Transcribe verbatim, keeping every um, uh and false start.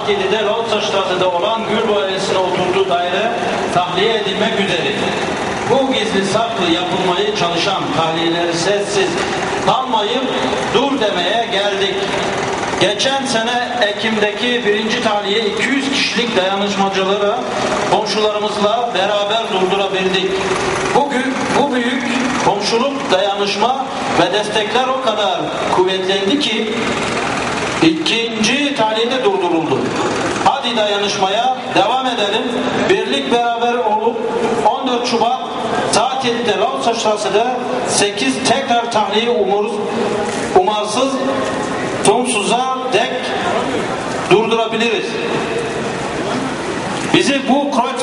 saat yedide Lotsastrate'de olan Gül Boyası'na oturduğu daire tahliye edilmek üzere. Bu gizli saklı yapılmaya çalışan tahliyeleri sessiz kalmayıp dur demeye geldik. Geçen sene Ekim'deki birinci tahliye iki yüz kişilik dayanışmacıları komşularımızla beraber durdurabildik. Bugün bu büyük komşuluk, dayanışma ve destekler o kadar kuvvetlendi ki ikinci tahliyede durduruldu. Hadi dayanışmaya devam edelim. Birlik beraber olup on dört Şubat saat yedide Lotsastrate'de sekiz tekrar tahliye umuruz, umarsız sonsuza dek durdurabiliriz. Bizi bu